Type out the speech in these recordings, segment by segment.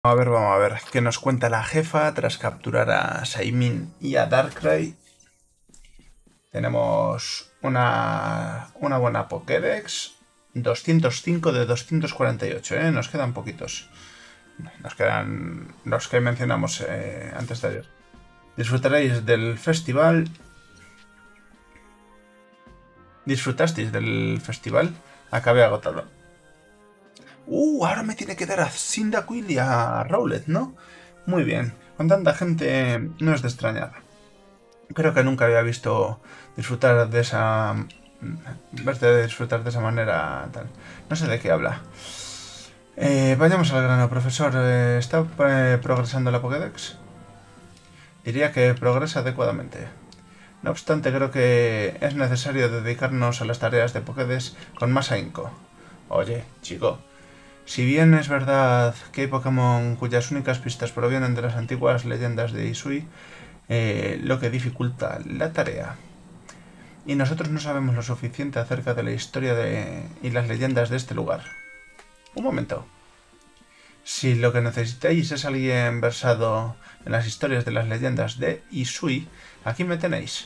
Vamos a ver qué nos cuenta la jefa tras capturar a Saimin y a Darkrai. Tenemos una buena Pokédex. 205 de 248, ¿eh? Nos quedan poquitos. Nos quedan los que mencionamos antes de ayer. Disfrutaréis del festival. ¿Disfrutasteis del festival? Acabé agotado. Ahora me tiene que dar a Cyndaquil y a Rowlet, ¿no? Muy bien. Con tanta gente no es de extrañar. Creo que nunca había visto disfrutar de esa... verte disfrutar de esa manera tal. No sé de qué habla. Vayamos al grano, profesor. ¿Está progresando la Pokédex? Diría que progresa adecuadamente. No obstante, creo que es necesario dedicarnos a las tareas de Pokédex con más ahínco. Oye, chico, si bien es verdad que hay Pokémon cuyas únicas pistas provienen de las antiguas leyendas de Isui, lo que dificulta la tarea. Y nosotros no sabemos lo suficiente acerca de la historia y las leyendas de este lugar. Un momento. Si lo que necesitáis es alguien versado en las historias de las leyendas de Isui, aquí me tenéis.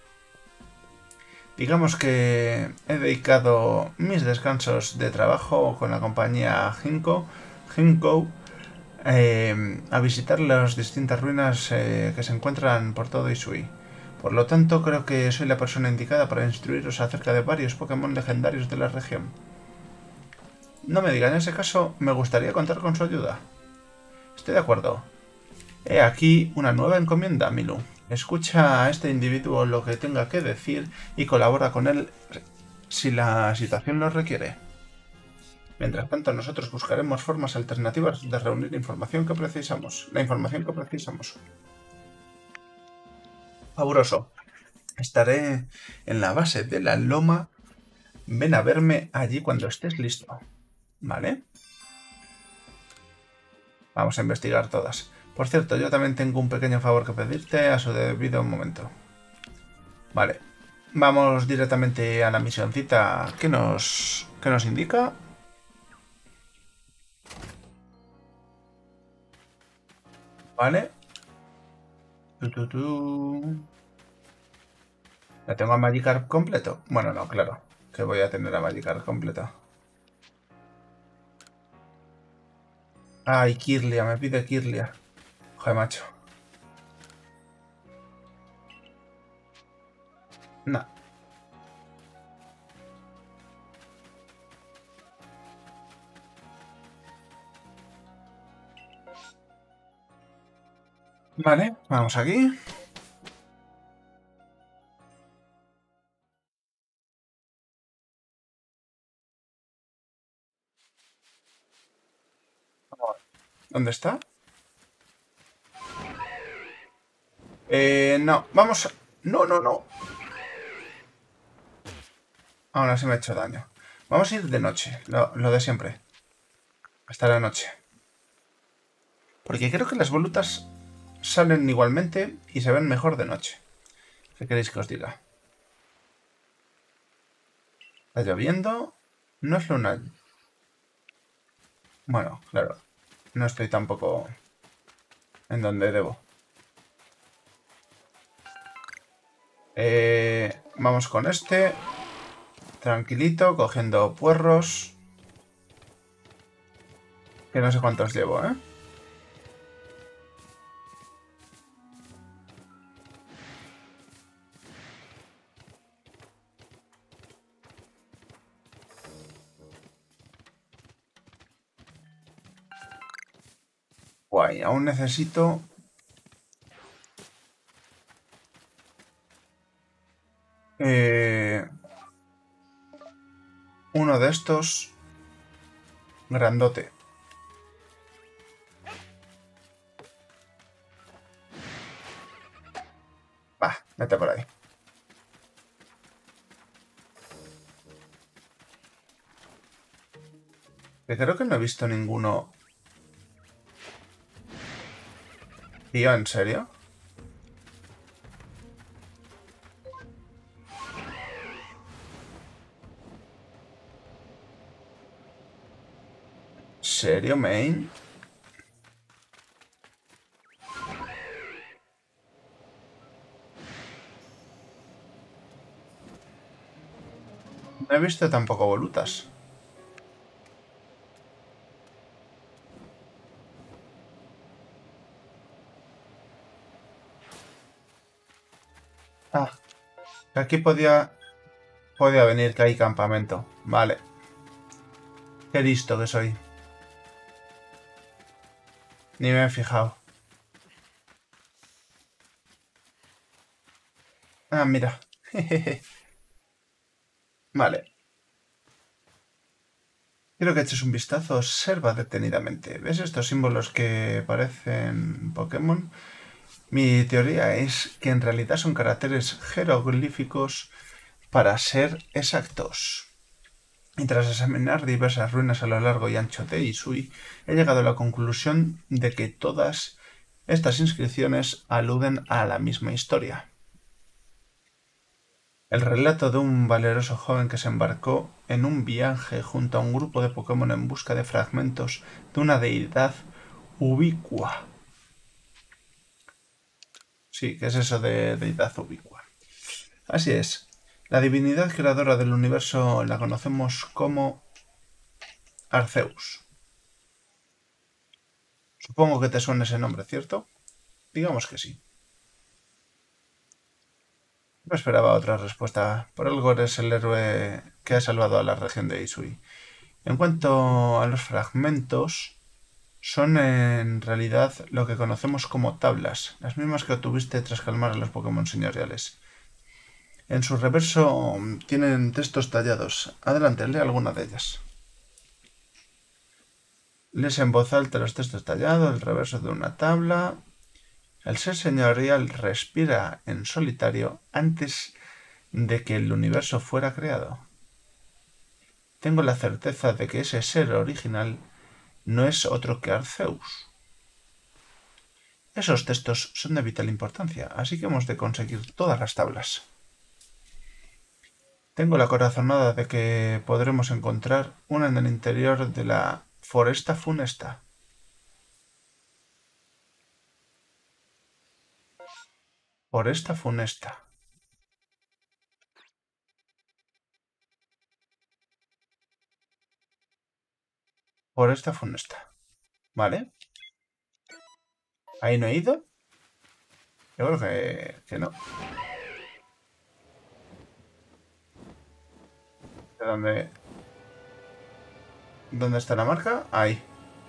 Digamos que he dedicado mis descansos de trabajo con la compañía Jinko, a visitar las distintas ruinas que se encuentran por todo Isui. Por lo tanto, creo que soy la persona indicada para instruiros acerca de varios Pokémon legendarios de la región. No me diga, en ese caso, me gustaría contar con su ayuda. Estoy de acuerdo. He aquí una nueva encomienda, Milu. Escucha a este individuo lo que tenga que decir y colabora con él si la situación lo requiere. Mientras tanto, nosotros buscaremos formas alternativas de reunir información que precisamos. La información que precisamos. Fabuloso. Estaré en la base de la loma. Ven a verme allí cuando estés listo. ¿Vale? Vamos a investigar todas. Por cierto, yo también tengo un pequeño favor que pedirte a su debido momento. Vale. Vamos directamente a la misioncita que nos indica. Vale. ¿La tengo a Magikarp completo? Bueno, no, claro. Que voy a tener a Magikarp completo. Ay, Kirlia, me pide Kirlia. Joder, macho. No. Vale, vamos aquí. ¿Dónde está? No, vamos a... No, no, no. Ahora sí me ha hecho daño. Vamos a ir de noche, lo de siempre. Hasta la noche. Porque creo que las volutas salen igualmente y se ven mejor de noche. ¿Qué queréis que os diga? Está lloviendo. No es luna. Bueno, claro. No estoy tampoco en donde debo. Vamos con este. Tranquilito, cogiendo puerros. Que no sé cuántos llevo, ¿eh? Guay, aún necesito... uno de estos... grandote. Va, vete por ahí. Que creo que no he visto ninguno... Tío, ¿en serio? ¿Serio, main? No he visto tampoco volutas. Ah, aquí podía venir que hay campamento. Vale. Qué listo que soy. Ni me he fijado. Ah, mira. Vale. Quiero que eches un vistazo. Observa detenidamente. ¿Ves estos símbolos que parecen Pokémon? Mi teoría es que en realidad son caracteres jeroglíficos para ser exactos. Y tras examinar diversas ruinas a lo largo y ancho de Hisui, he llegado a la conclusión de que todas estas inscripciones aluden a la misma historia. El relato de un valeroso joven que se embarcó en un viaje junto a un grupo de Pokémon en busca de fragmentos de una deidad ubicua. Sí, ¿qué es eso de deidad ubicua? Así es. La divinidad creadora del universo la conocemos como Arceus. Supongo que te suena ese nombre, ¿cierto? Digamos que sí. No esperaba otra respuesta. Por algo eres el héroe que ha salvado a la región de Isui. En cuanto a los fragmentos, son en realidad lo que conocemos como tablas, las mismas que obtuviste tras calmar a los Pokémon señoriales. En su reverso tienen textos tallados. Adelante, lee alguna de ellas. Lees en voz alta los textos tallados, el reverso de una tabla. El ser señorial respira en solitario antes de que el universo fuera creado. Tengo la certeza de que ese ser original no es otro que Arceus. Esos textos son de vital importancia, así que hemos de conseguir todas las tablas. Tengo la corazonada de que podremos encontrar una en el interior de la Foresta Funesta. Foresta Funesta. Foresta Funesta. ¿Vale? ¿Ahí no he ido? Yo creo que no. ¿De dónde? ¿Dónde está la marca? Ahí.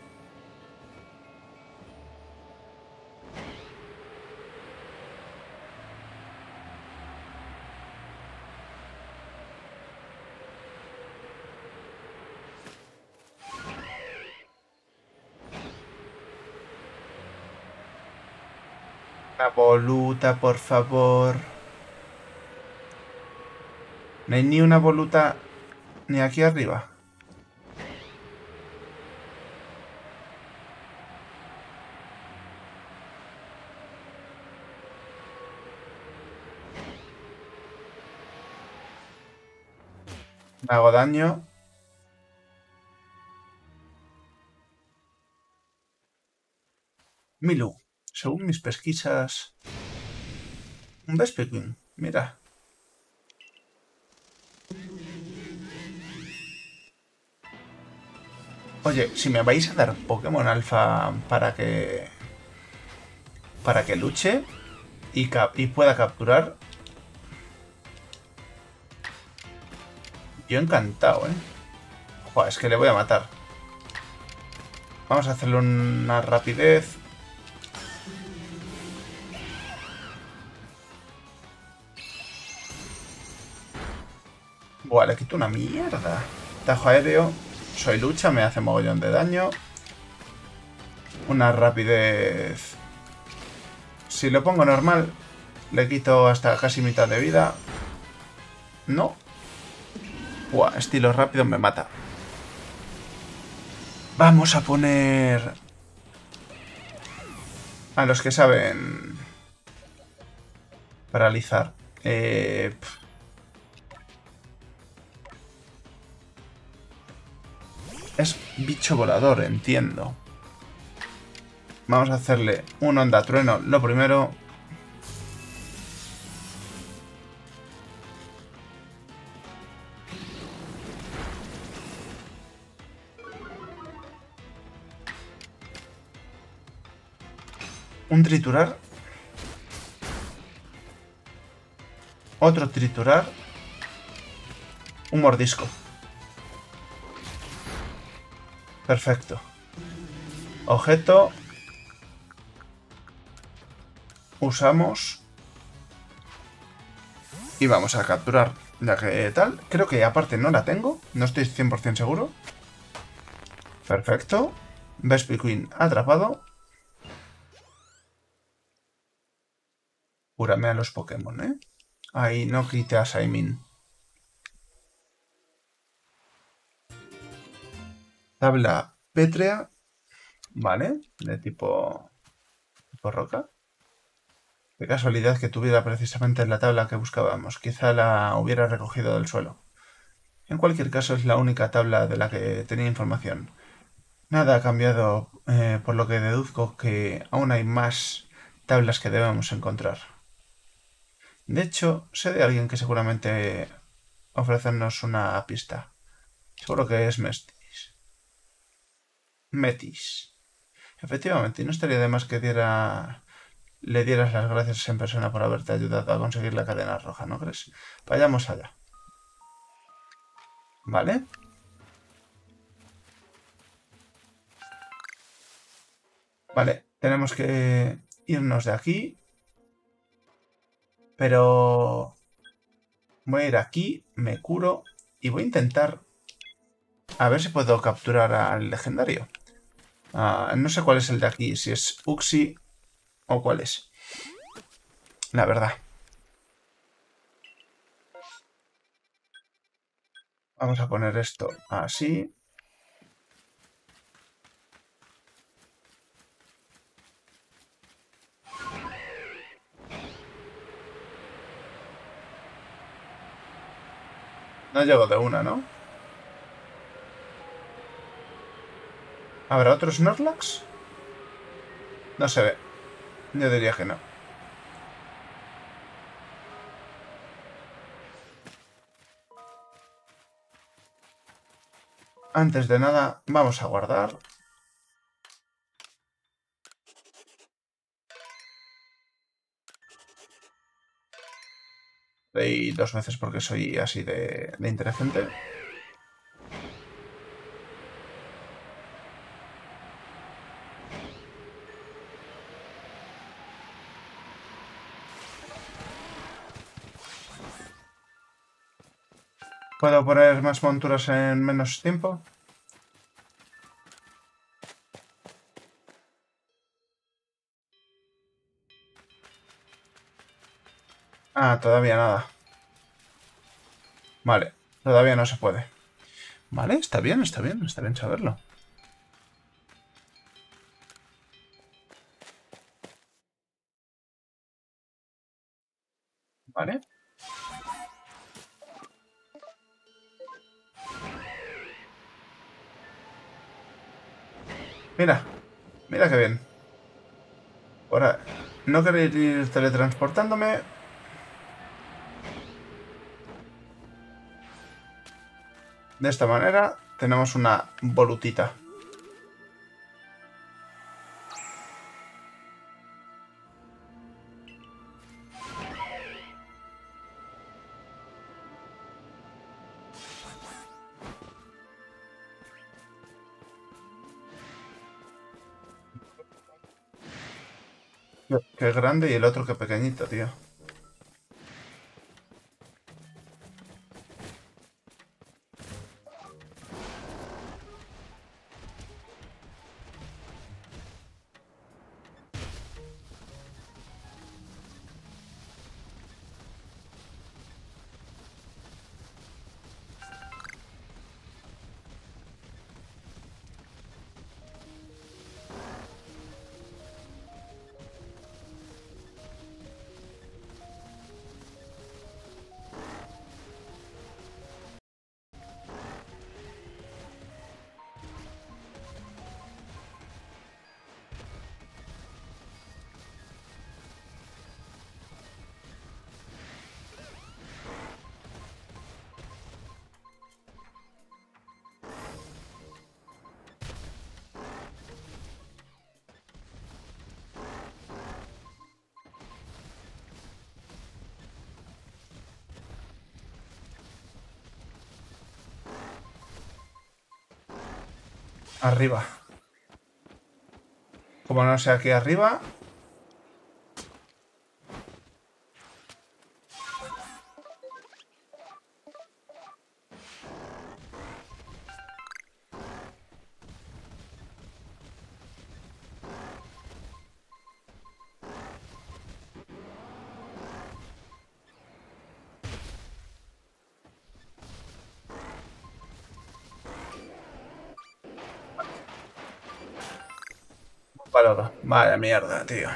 Una voluta, por favor. No hay ni una voluta ni aquí arriba. Me hago daño. Milu, según mis pesquisas... Un Vespiquen, mira. Oye, si me vais a dar Pokémon Alpha para que luche y pueda capturar, yo encantado, ¿eh? Joder, es que le voy a matar. Vamos a hacerle una rapidez. Buah, le quito una mierda. Tajo aéreo. Soy lucha, me hace mogollón de daño. Una rapidez. Si lo pongo normal, le quito hasta casi mitad de vida. No. Buah, estilo rápido me mata. Vamos a poner... A los que saben... Paralizar. Es bicho volador, entiendo. Vamos a hacerle un onda trueno lo primero. Un triturar. Otro triturar. Un mordisco. Perfecto. Objeto. Usamos. Y vamos a capturar. Ya que tal. Creo que aparte no la tengo. No estoy 100% seguro. Perfecto. Vespiquen atrapado. Cúrame a los Pokémon, ¿eh? Ahí no quite a Saimin. Tabla pétrea. Vale. De tipo roca. Qué casualidad que tuviera precisamente la tabla que buscábamos. Quizá la hubiera recogido del suelo. En cualquier caso es la única tabla de la que tenía información. Nada ha cambiado, por lo que deduzco que aún hay más tablas que debemos encontrar. De hecho, sé de alguien que seguramente ofrecernos una pista. Seguro que es Metis. Metis. Efectivamente, y no estaría de más que le dieras las gracias en persona por haberte ayudado a conseguir la cadena roja, ¿no crees? Vayamos allá. ¿Vale? Vale, tenemos que irnos de aquí. Pero voy a ir aquí, me curo y voy a intentar a ver si puedo capturar al legendario. No sé cuál es el de aquí, si es Uxie o cuál es. La verdad. Vamos a poner esto así. No llego de una, ¿no? ¿Habrá otro Snorlax? No se ve. Yo diría que no. Antes de nada, vamos a guardar. Leí 2 veces porque soy así de inteligente. ¿Puedo poner más monturas en menos tiempo? Todavía nada. Vale, todavía no se puede. Vale, está bien, está bien, está bien saberlo. Vale. Mira, mira qué bien. Ahora, ¿no queréis ir teletransportándome? De esta manera tenemos una volutita. Qué grande y el otro qué pequeñito, tío. Arriba. Como no sea aquí arriba... Valoro. Vaya mierda, tío.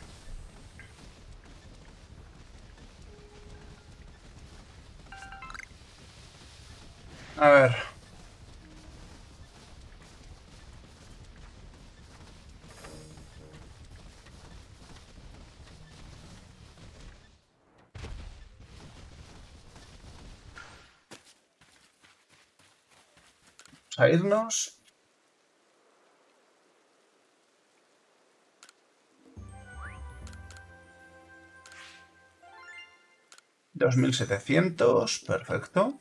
A ver. Vamos a irnos. $2700. Perfecto.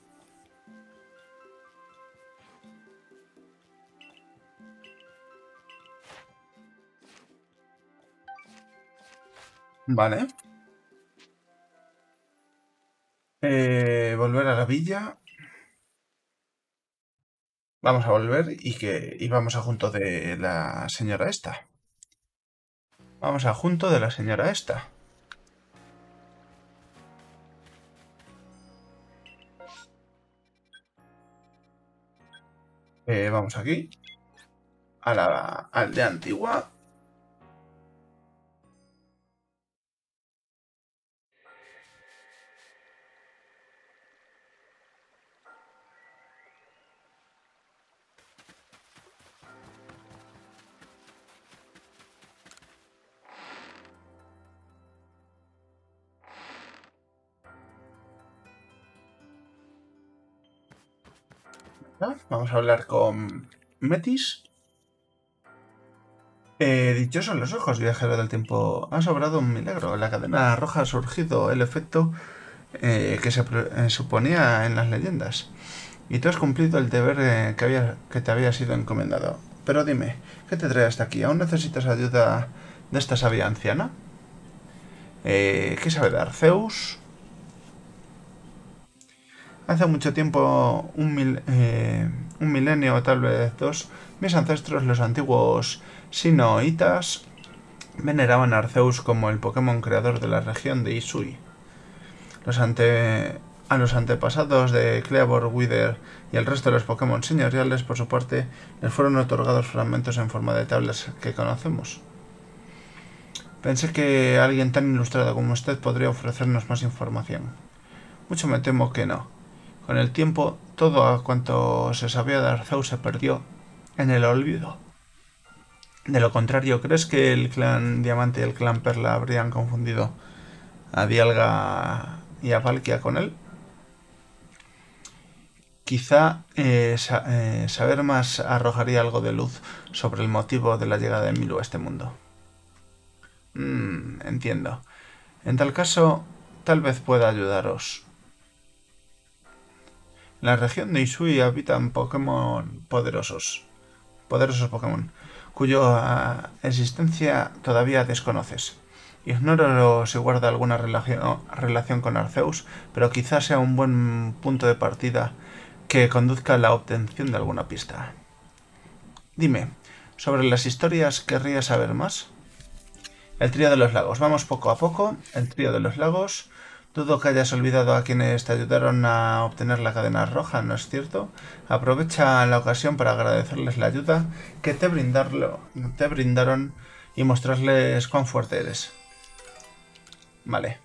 Vale. Volver a la villa. Vamos a volver y vamos a junto de la señora esta. Vamos a junto de la señora esta. Vamos aquí. A la aldea antigua. Vamos a hablar con Metis. Dichosos los ojos, viajero del tiempo. Ha sobrado un milagro. En la cadena roja ha surgido el efecto que se suponía en las leyendas. Y tú has cumplido el deber que te había sido encomendado. Pero dime, ¿qué te trae hasta aquí? ¿Aún necesitas ayuda de esta sabia anciana? ¿Qué sabe de Arceus? Hace mucho tiempo, un milenio o tal vez dos, mis ancestros, los antiguos Sinoitas, veneraban a Arceus como el Pokémon creador de la región de Isui. A los antepasados de Cleavor, Wither y el resto de los Pokémon señoriales, por su parte, les fueron otorgados fragmentos en forma de tablas que conocemos. Pensé que alguien tan ilustrado como usted podría ofrecernos más información. Mucho me temo que no. Con el tiempo, todo cuanto se sabía de Arceus se perdió en el olvido. De lo contrario, ¿crees que el clan Diamante y el clan Perla habrían confundido a Dialga y a Palkia con él? Quizá saber más arrojaría algo de luz sobre el motivo de la llegada de Milu a este mundo. Entiendo. En tal caso, tal vez pueda ayudaros. En la región de Isui habitan Pokémon poderosos Pokémon, cuya existencia todavía desconoces. Ignoro si guarda alguna relación con Arceus, pero quizás sea un buen punto de partida que conduzca a la obtención de alguna pista. Dime, sobre las historias, ¿querrías saber más? El trío de los lagos. Vamos poco a poco. El trío de los lagos. Dudo que hayas olvidado a quienes te ayudaron a obtener la cadena roja, ¿no es cierto? Aprovecha la ocasión para agradecerles la ayuda que te brindaron y mostrarles cuán fuerte eres. Vale.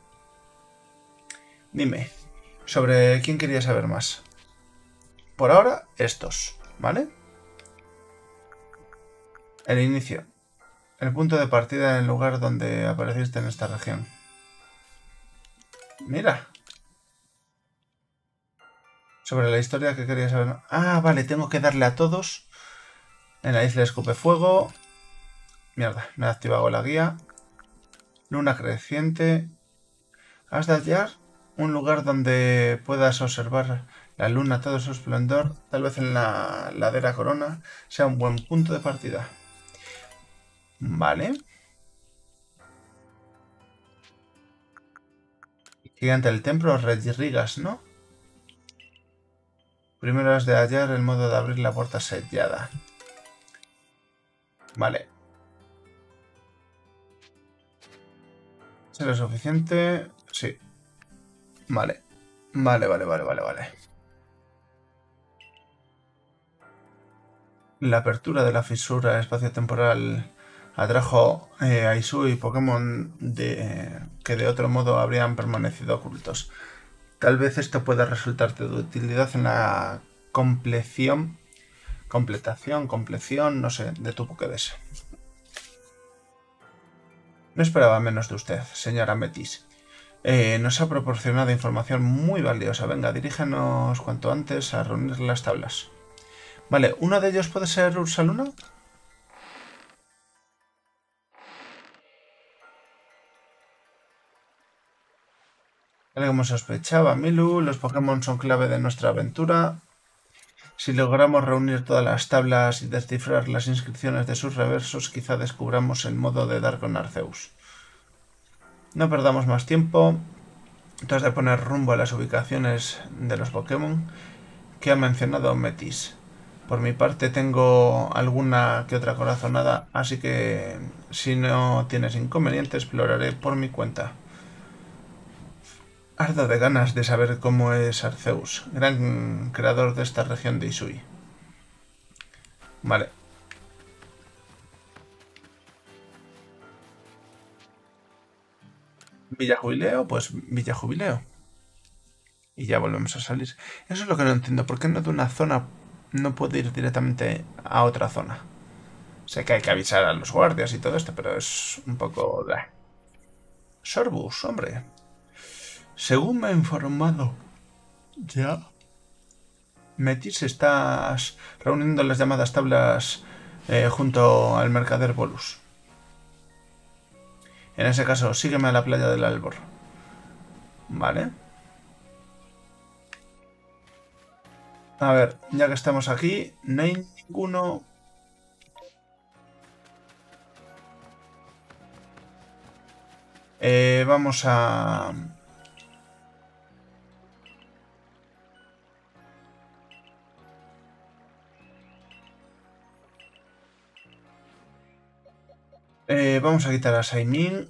Dime, ¿sobre quién querías saber más? Por ahora, estos, ¿vale? El inicio. El punto de partida en el lugar donde apareciste en esta región. Mira. Sobre la historia que quería saber. Ah, vale, tengo que darle a todos. En la isla escupe fuego. Mierda, me he activado la guía. Luna creciente. Has de hallar un lugar donde puedas observar La luna, todo su esplendor, tal vez en la ladera corona, sea un buen punto de partida. Vale. Gigante del templo, Regirrigas, ¿no? Primero es de hallar el modo de abrir la puerta sellada. Vale. ¿Es lo suficiente? Sí. Vale. Vale. La apertura de la fisura espacio-temporal atrajo a Isui Pokémon que de otro modo habrían permanecido ocultos. Tal vez esto pueda resultarte de utilidad en la completación, no sé, de tu Pokédex. No esperaba menos de usted, señora Metis. Nos ha proporcionado información muy valiosa. Venga, dirígenos cuanto antes a reunir las tablas. Vale, ¿uno de ellos puede ser Ursaluna? Tal como sospechaba Milu, los Pokémon son clave de nuestra aventura. Si logramos reunir todas las tablas y descifrar las inscripciones de sus reversos, quizá descubramos el modo de dar con Arceus. No perdamos más tiempo. Tras de poner rumbo a las ubicaciones de los Pokémon que ha mencionado Metis. Por mi parte tengo alguna que otra corazonada, así que si no tienes inconveniente exploraré por mi cuenta. Ardo de ganas de saber cómo es Arceus, gran creador de esta región de Isui. Vale. Villa Jubileo, pues Villa Jubileo. Y ya volvemos a salir. Eso es lo que no entiendo. ¿Por qué no de una zona no puedo ir directamente a otra zona? Sé que hay que avisar a los guardias y todo esto, pero es un poco... Sorbus, hombre. Según me ha informado... Ya. Metis, estás reuniendo las llamadas tablas junto al mercader Bolus. En ese caso, sígueme a la playa del Albor. Vale. A ver, ya que estamos aquí, no hay ninguno... vamos a... vamos a quitar a Saimin.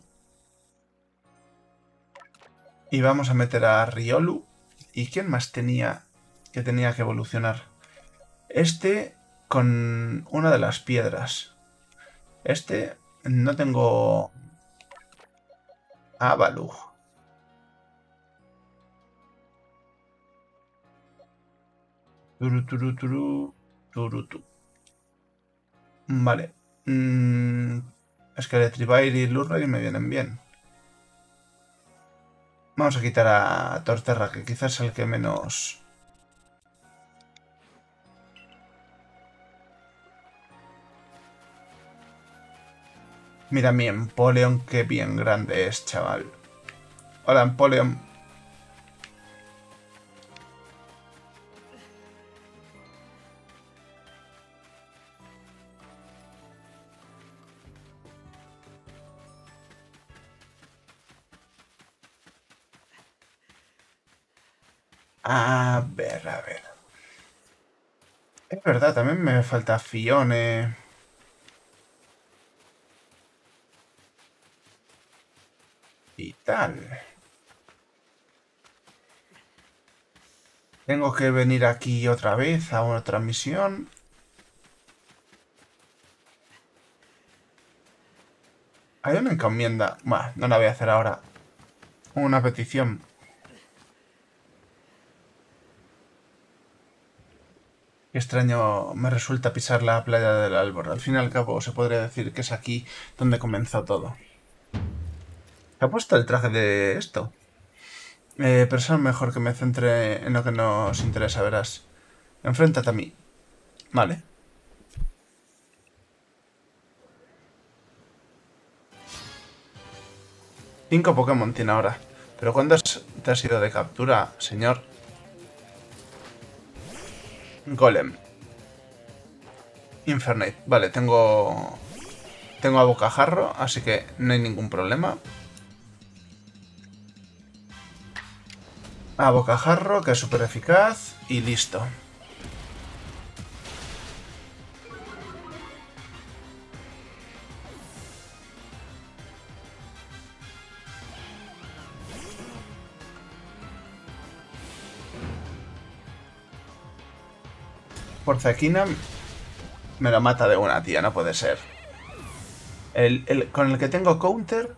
Y vamos a meter a Riolu. ¿Y quién más tenía que evolucionar? Este con una de las piedras. Este no tengo... Avalugh. Turutu. Vale. Es que Electrivire y Lurray me vienen bien. Vamos a quitar a Torterra, que quizás es el que menos... Mira mi Empoleon, qué bien grande es, chaval. Hola, Empoleon. A ver. Es verdad, también me falta Fione. Y tal. Tengo que venir aquí otra vez a otra misión. Hay una encomienda. Bueno, no la voy a hacer ahora. Una petición. Qué extraño me resulta pisar la playa del Albor. Al fin y al cabo se podría decir que es aquí donde comenzó todo. ¿Te ha puesto el traje de esto? Pero es mejor que me centre en lo que nos interesa, verás. Enfréntate a mí. Vale. Cinco Pokémon tiene ahora. ¿Pero cuántos te has ido de captura, señor? Golem. Infernate. Vale, tengo a bocajarro, así que no hay ningún problema. A bocajarro, que es súper eficaz. Y listo. Porcequina me lo mata de una, tía, no puede ser. Con el que tengo counter...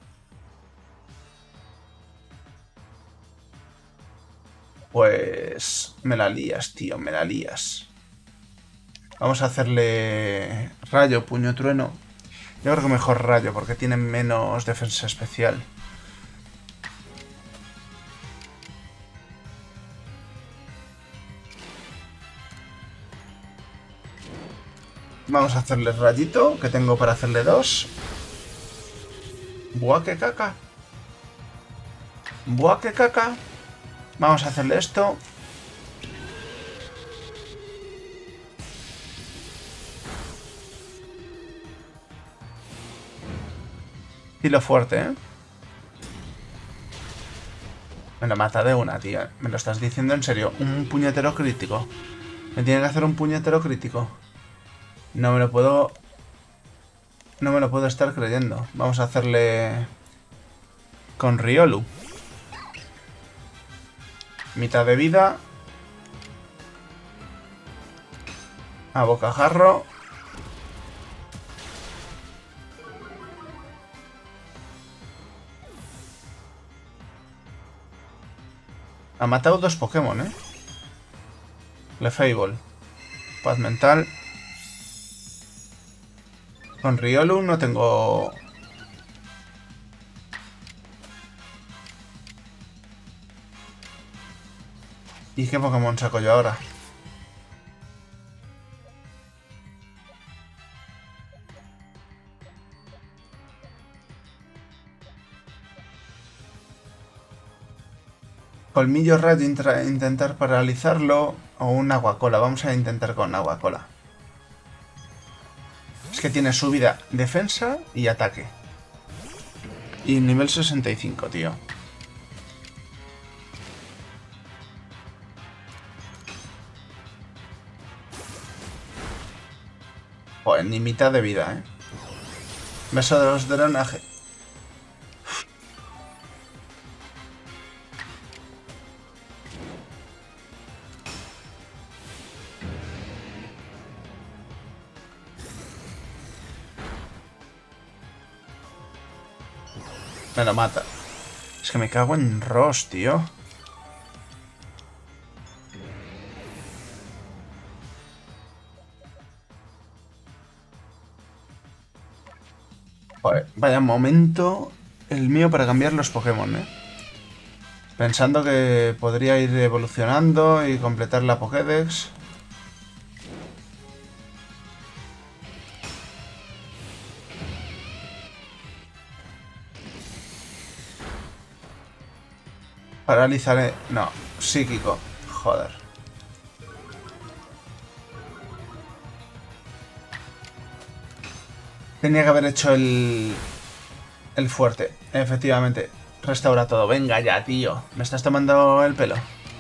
Pues... me la lías, tío, me la lías. Vamos a hacerle... rayo, puño, trueno. Yo creo que mejor rayo, porque tiene menos defensa especial. Vamos a hacerle rayito, que tengo para hacerle 2. Buah, qué caca. Buah, qué caca. Vamos a hacerle esto. Tiro fuerte, ¿eh? Me lo mata de una, tío. ¿Me lo estás diciendo en serio? Un puñetero crítico. Me tiene que hacer un puñetero crítico. No me lo puedo... no me lo puedo estar creyendo. Vamos a hacerle... con Riolu. Mitad de vida. A bocajarro. Ha matado 2 Pokémon, ¿eh? Lefable. Paz mental. Con Riolu no tengo... ¿Y qué Pokémon saco yo ahora? Colmillo rayo, intentar paralizarlo. O un aguacola. Vamos a intentar con aguacola. Es que tiene subida, defensa y ataque. Y nivel 65, tío. Joder, ni mitad de vida, ¿eh? Beso de los drenaje. Me lo mata. Es que me cago en Ross, tío. Joder, vaya momento el mío para cambiar los Pokémon, ¿eh? Pensando que podría ir evolucionando y completar la Pokédex. Paralizaré... no, psíquico. Joder. Tenía que haber hecho el fuerte. Efectivamente. Restaura todo. Venga ya, tío. ¿Me estás tomando el pelo?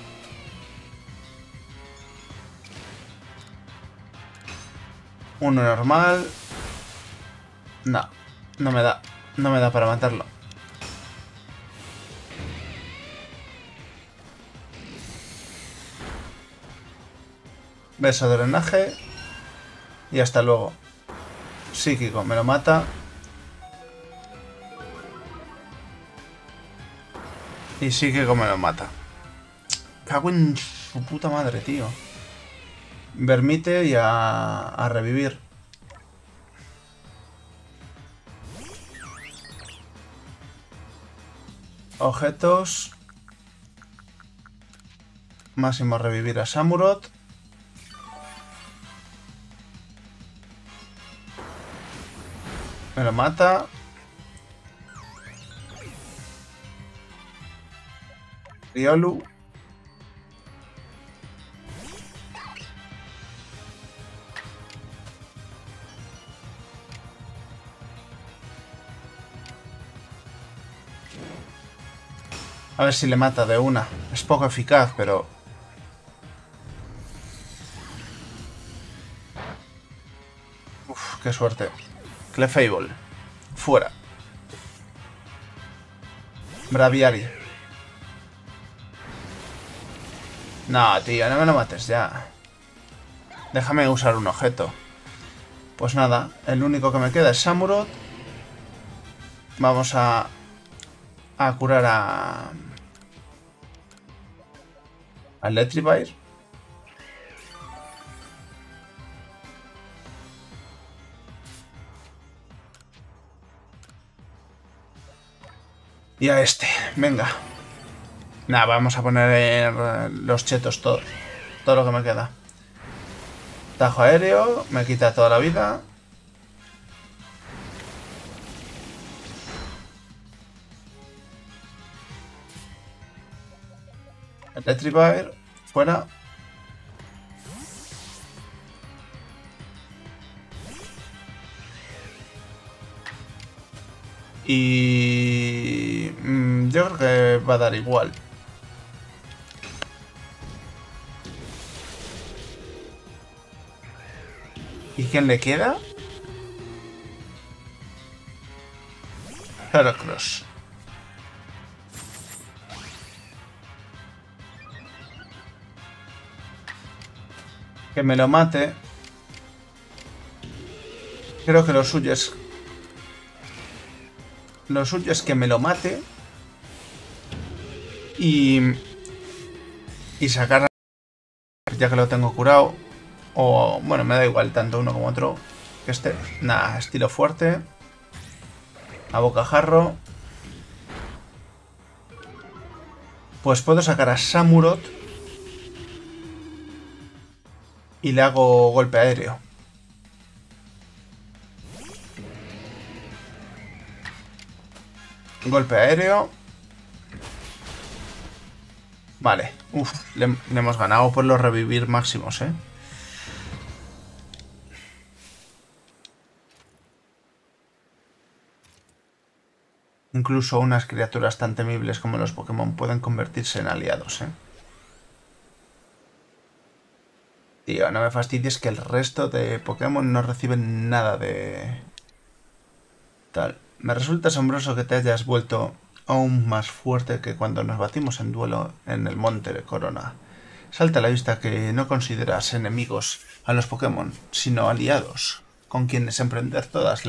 Uno normal. No. No me da. No me da para matarlo. Beso de drenaje. Y hasta luego. Psíquico. Me lo mata. Y psíquico me lo mata. Cago en su puta madre, tío. Vermite y a revivir. Objetos. Máximo revivir a Samurott. Me lo mata. Riolu. A ver si le mata de una. Es poco eficaz, pero... Uf, qué suerte. Clefable. Fuera. Braviary. No, tío, no me lo mates ya. Déjame usar un objeto. Pues nada, el único que me queda es Samurott. Vamos a curar a Electrivire. Y a este, venga. Nada, vamos a poner los chetos todo. Todo lo que me queda. Tajo aéreo, me quita toda la vida. Electrivire, fuera. Y... yo creo que va a dar igual. ¿Y quién le queda? Heracross. Que me lo mate. Creo que lo suyo es... Lo suyo es que me lo mate. Y sacar... Ya que lo tengo curado. O... Bueno, me da igual tanto uno como otro. Que este... Nada, estilo fuerte. A bocajarro. Pues puedo sacar a Samurott. Y le hago golpe aéreo. Golpe aéreo. Vale. Uf, le hemos ganado por los revivir máximos, ¿eh? Incluso unas criaturas tan temibles como los Pokémon pueden convertirse en aliados, ¿eh? Tío, no me fastidies que el resto de Pokémon no reciben nada de... Tal. Me resulta asombroso que te hayas vuelto aún más fuerte que cuando nos batimos en duelo en el Monte de Corona. Salta a la vista que no consideras enemigos a los Pokémon, sino aliados, con quienes emprender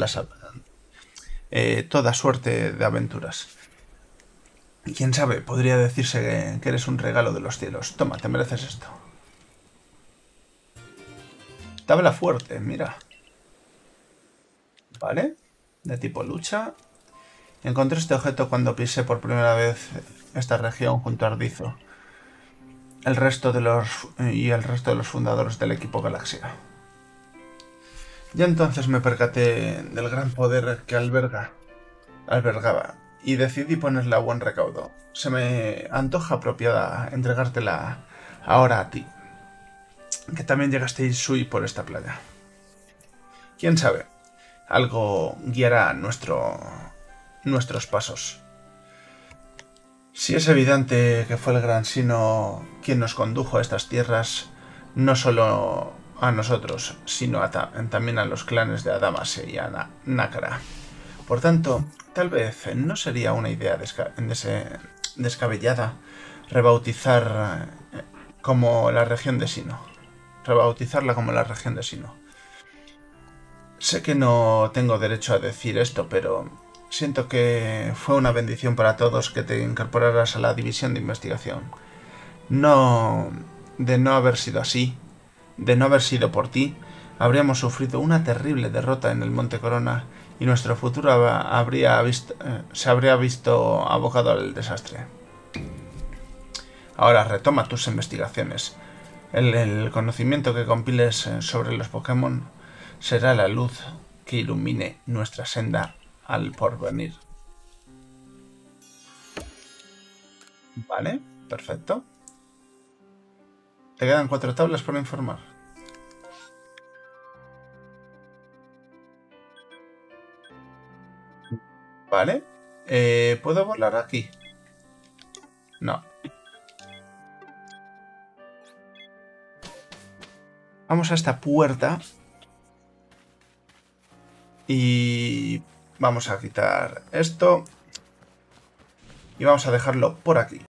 toda suerte de aventuras. Quién sabe, podría decirse que eres un regalo de los cielos. Toma, te mereces esto. Tabla fuerte, mira. Vale, de tipo lucha. Encontré este objeto cuando pisé por primera vez esta región junto a Ardizo. El resto de los fundadores del equipo Galaxia. Ya entonces me percaté del gran poder que albergaba y decidí ponerla a buen recaudo. Se me antoja apropiada entregártela ahora a ti, que también llegaste a Isui por esta playa. Quién sabe, algo guiará nuestros pasos. Si es evidente que fue el gran Sino quien nos condujo a estas tierras, no solo a nosotros, sino también a los clanes de Adamase y a Nácara. Por tanto, tal vez no sería una idea descabellada rebautizar como la región de Sino. Rebautizarla como la región de Sino. Sé que no tengo derecho a decir esto, pero siento que fue una bendición para todos que te incorporaras a la división de investigación. No... De no haber sido así, de no haber sido por ti, habríamos sufrido una terrible derrota en el Monte Corona y nuestro futuro se habría visto abocado al desastre. Ahora retoma tus investigaciones. El conocimiento que compiles sobre los Pokémon será la luz que ilumine nuestra senda al porvenir. Vale, perfecto. Te quedan 4 tablas por informar. Vale. ¿Puedo volar aquí? No. Vamos a esta puerta. Y vamos a quitar esto. Y vamos a dejarlo por aquí.